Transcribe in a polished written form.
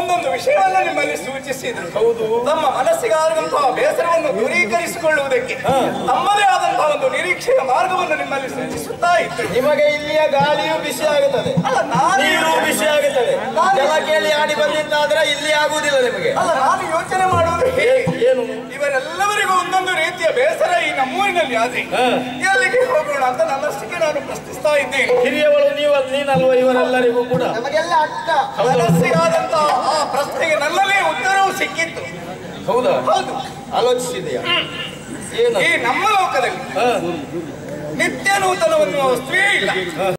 ಒಂದೊಂದು ವಿಷಯವನ್ನು ನಿಮ್ಮಲ್ಲಿ ಸೂಚಿಸಿದ್ರು. ಹೌದು. ತಮ್ಮ ಮನಸ್ಸಿಗಾದಂತಹ ಬೇಸರವನ್ನು ದೂರೀಕರಿಸಿಕೊಳ್ಳುವುದಕ್ಕೆ ತಮ್ಮದೇ ಆದಂತಹ ಒಂದು ನಿರೀಕ್ಷೆಯ ಮಾರ್ಗವನ್ನು ನಿಮ್ಮಲ್ಲಿ ಸೂಚಿಸುತ್ತಾ ಇತ್ತು. ನಿಮಗೆ ಇಲ್ಲಿಯ ಗಾಳಿಯು ಬಿಸಿ ಆಗುತ್ತದೆ, ನೀರು ಬಿಸಿ ಆಗುತ್ತದೆ. ಜಲ ಕೇಳಿ ಆಡಿ ಬಂದಿದ್ದಾದ್ರೆ ಇಲ್ಲಿ ಆಗುವುದಿಲ್ಲ ನಿಮಗೆ. ಅಲ್ಲ, ನಾನು ಯೋಚನೆ ಮಾಡುವುದು ಏನು, ಇವರೆಲ್ಲರಿಗೂ ಒಂದೊಂದು ರೀತಿಯ ಬೇಸರ ಈ ನಮ್ಮೂರಿನಲ್ಲಿ ಆದ್ರೆ ಎಲ್ಲಿಗೆ ಹೋಗೋಣ ಅಂತ ನನ್ನಷ್ಟಕ್ಕೆ ನಾನು ಪ್ರಶ್ನಿಸ್ತಾ ಇದ್ದೇನೆ. ಹಿರಿಯವಳು ನೀನಲ್ವ ಇವರೆಲ್ಲರಿಗೂ ಕೂಡ ನಮಗೆಲ್ಲ ಅಕ್ಕ. ಮನಸ್ಸಿಗಾದಂತಹ ಆ ಪ್ರಶ್ನೆಗೆ ನನ್ನಲ್ಲೇ ಉತ್ತರವು ಸಿಕ್ಕಿತ್ತು. ಹೌದಾ? ಹೌದು. ಆಲೋಚಿಸಿದೆಯಾ ಏನು? ಈ ನಮ್ಮ ಲೋಕದಲ್ಲಿ ನಿತ್ಯ ನೂತನವನ್ನು ವಸ್ತುವೇ ಇಲ್ಲ.